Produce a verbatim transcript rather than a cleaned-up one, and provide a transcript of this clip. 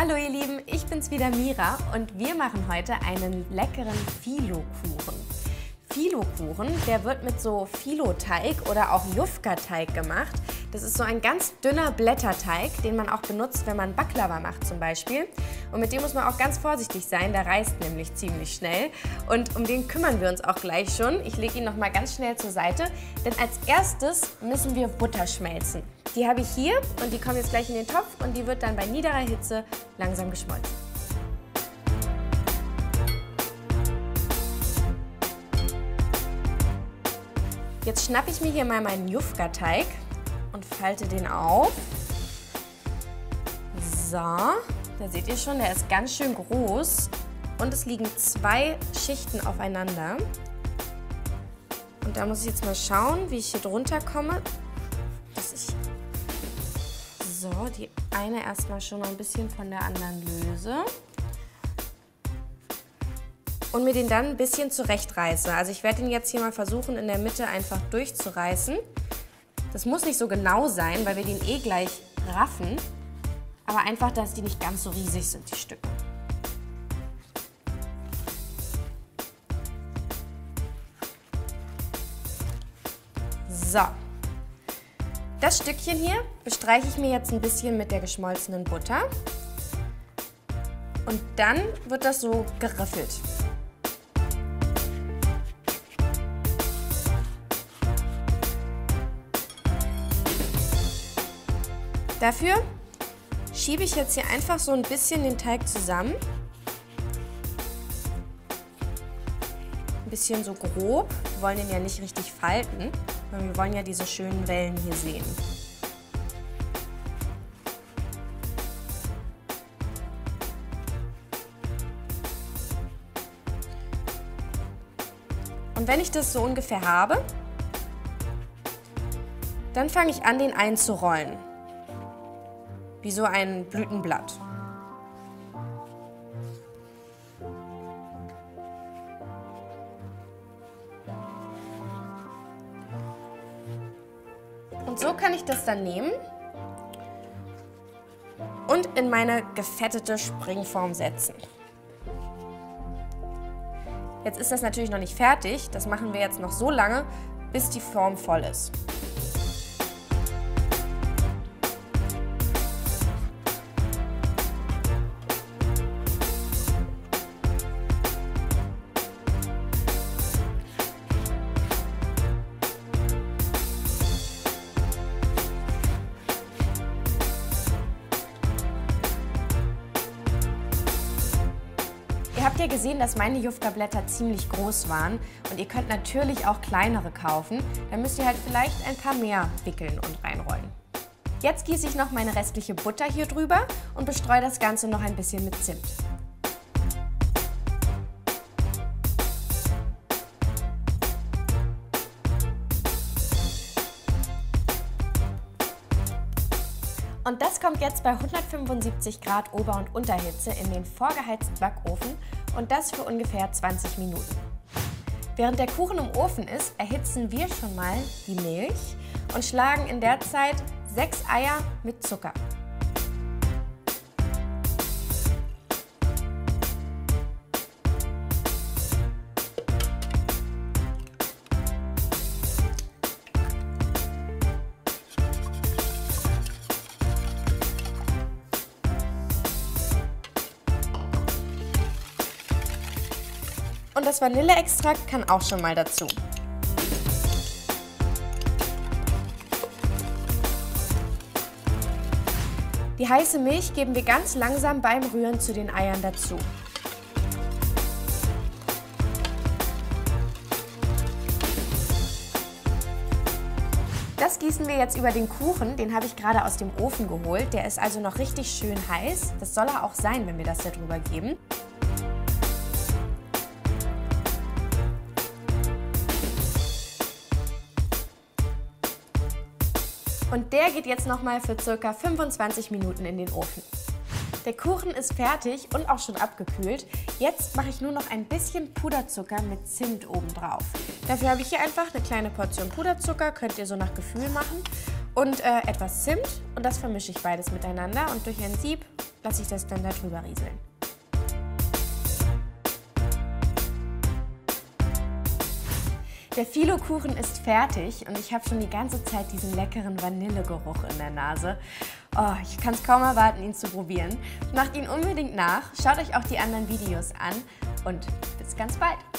Hallo ihr Lieben, ich bin's wieder Mira und wir machen heute einen leckeren Filo-Kuchen. Filo-Kuchen, der wird mit so Filo-Teig oder auch Jufka-Teig gemacht. Das ist so ein ganz dünner Blätterteig, den man auch benutzt, wenn man Baklava macht zum Beispiel. Und mit dem muss man auch ganz vorsichtig sein, der reißt nämlich ziemlich schnell. Und um den kümmern wir uns auch gleich schon. Ich lege ihn noch mal ganz schnell zur Seite, denn als erstes müssen wir Butter schmelzen. Die habe ich hier und die kommt jetzt gleich in den Topf und die wird dann bei niederer Hitze langsam geschmolzen. Jetzt schnappe ich mir hier mal meinen Jufka-Teig und falte den auf. So, da seht ihr schon, der ist ganz schön groß und es liegen zwei Schichten aufeinander. Und da muss ich jetzt mal schauen, wie ich hier drunter komme, dass ich so die eine erstmal schon mal ein bisschen von der anderen löse. Und mir den dann ein bisschen zurechtreiße. Also ich werde den jetzt hier mal versuchen, in der Mitte einfach durchzureißen. Das muss nicht so genau sein, weil wir den eh gleich raffen. Aber einfach, dass die nicht ganz so riesig sind, die Stücke. So. Das Stückchen hier bestreiche ich mir jetzt ein bisschen mit der geschmolzenen Butter. Und dann wird das so geriffelt. Dafür schiebe ich jetzt hier einfach so ein bisschen den Teig zusammen. Ein bisschen so grob. Wir wollen den ja nicht richtig falten, sondern wir wollen ja diese schönen Wellen hier sehen. Und wenn ich das so ungefähr habe, dann fange ich an, den einzurollen. Wie so ein Blütenblatt. Und so kann ich das dann nehmen und in meine gefettete Springform setzen. Jetzt ist das natürlich noch nicht fertig, das machen wir jetzt noch so lange, bis die Form voll ist. Ihr habt ja gesehen, dass meine Jufka-Blätter ziemlich groß waren und ihr könnt natürlich auch kleinere kaufen. Dann müsst ihr halt vielleicht ein paar mehr wickeln und reinrollen. Jetzt gieße ich noch meine restliche Butter hier drüber und bestreue das Ganze noch ein bisschen mit Zimt. Und das kommt jetzt bei hundertfünfundsiebzig Grad Ober- und Unterhitze in den vorgeheizten Backofen und das für ungefähr zwanzig Minuten. Während der Kuchen im Ofen ist, erhitzen wir schon mal die Milch und schlagen in der Zeit sechs Eier mit Zucker. Und das Vanilleextrakt kann auch schon mal dazu. Die heiße Milch geben wir ganz langsam beim Rühren zu den Eiern dazu. Das gießen wir jetzt über den Kuchen, den habe ich gerade aus dem Ofen geholt. Der ist also noch richtig schön heiß. Das soll er auch sein, wenn wir das da drüber geben. Und der geht jetzt nochmal für ca. fünfundzwanzig Minuten in den Ofen. Der Kuchen ist fertig und auch schon abgekühlt. Jetzt mache ich nur noch ein bisschen Puderzucker mit Zimt oben drauf. Dafür habe ich hier einfach eine kleine Portion Puderzucker, könnt ihr so nach Gefühl machen. Und äh, etwas Zimt und das vermische ich beides miteinander und durch ein Sieb lasse ich das dann da drüber rieseln. Der Filo-Kuchen ist fertig und ich habe schon die ganze Zeit diesen leckeren Vanillegeruch in der Nase. Oh, ich kann es kaum erwarten, ihn zu probieren. Macht ihn unbedingt nach, schaut euch auch die anderen Videos an und bis ganz bald!